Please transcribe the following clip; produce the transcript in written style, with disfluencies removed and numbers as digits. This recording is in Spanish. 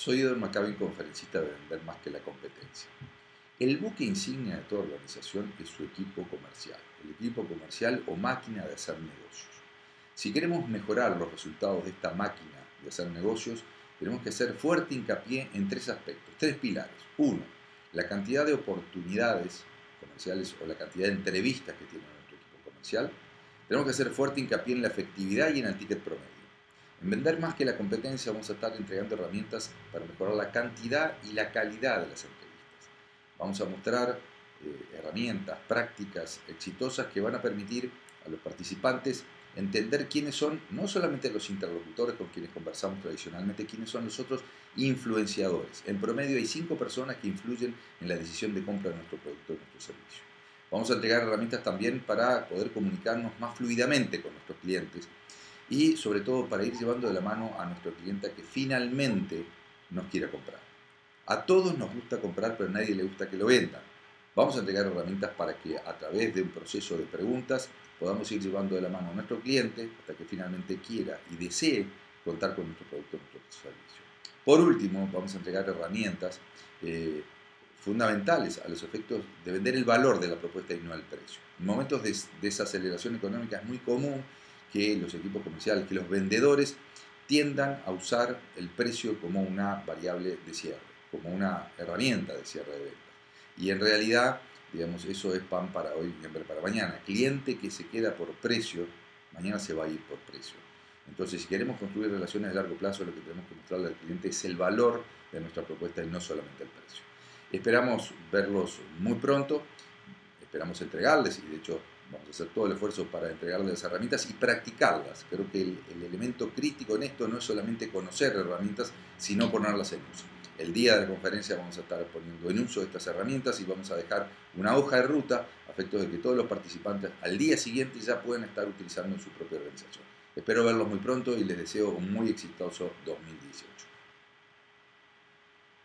Soy Edward McCabe, conferencista de Vender Más que la Competencia. El buque insignia de toda organización es su equipo comercial, el equipo comercial o máquina de hacer negocios. Si queremos mejorar los resultados de esta máquina de hacer negocios, tenemos que hacer fuerte hincapié en tres aspectos, tres pilares. Uno, la cantidad de oportunidades comerciales o la cantidad de entrevistas que tiene nuestro equipo comercial. Tenemos que hacer fuerte hincapié en la efectividad y en el ticket promedio. En Vender Más que la Competencia vamos a estar entregando herramientas para mejorar la cantidad y la calidad de las entrevistas. Vamos a mostrar herramientas, prácticas exitosas que van a permitir a los participantes entender quiénes son no solamente los interlocutores con quienes conversamos tradicionalmente, quiénes son los otros influenciadores. En promedio hay 5 personas que influyen en la decisión de compra de nuestro producto o de nuestro servicio. Vamos a entregar herramientas también para poder comunicarnos más fluidamente con nuestros clientes y sobre todo para ir llevando de la mano a nuestro cliente que finalmente nos quiera comprar. A todos nos gusta comprar, pero a nadie le gusta que lo vendan. Vamos a entregar herramientas para que a través de un proceso de preguntas podamos ir llevando de la mano a nuestro cliente hasta que finalmente quiera y desee contar con nuestro producto o nuestro servicio. Por último, vamos a entregar herramientas fundamentales a los efectos de vender el valor de la propuesta y no el precio. En momentos de desaceleración económica es muy común que los equipos comerciales, que los vendedores tiendan a usar el precio como una variable de cierre, como una herramienta de cierre de ventas. Y en realidad, digamos, eso es pan para hoy y hambre para mañana. Cliente que se queda por precio, mañana se va a ir por precio. Entonces, si queremos construir relaciones de largo plazo, lo que tenemos que mostrarle al cliente es el valor de nuestra propuesta y no solamente el precio. Esperamos verlos muy pronto, esperamos entregarles y de hecho vamos a hacer todo el esfuerzo para entregarles las herramientas y practicarlas. Creo que el elemento crítico en esto no es solamente conocer herramientas, sino ponerlas en uso. El día de la conferencia vamos a estar poniendo en uso estas herramientas y vamos a dejar una hoja de ruta a efectos de que todos los participantes al día siguiente ya puedan estar utilizando en su propia organización. Espero verlos muy pronto y les deseo un muy exitoso 2018.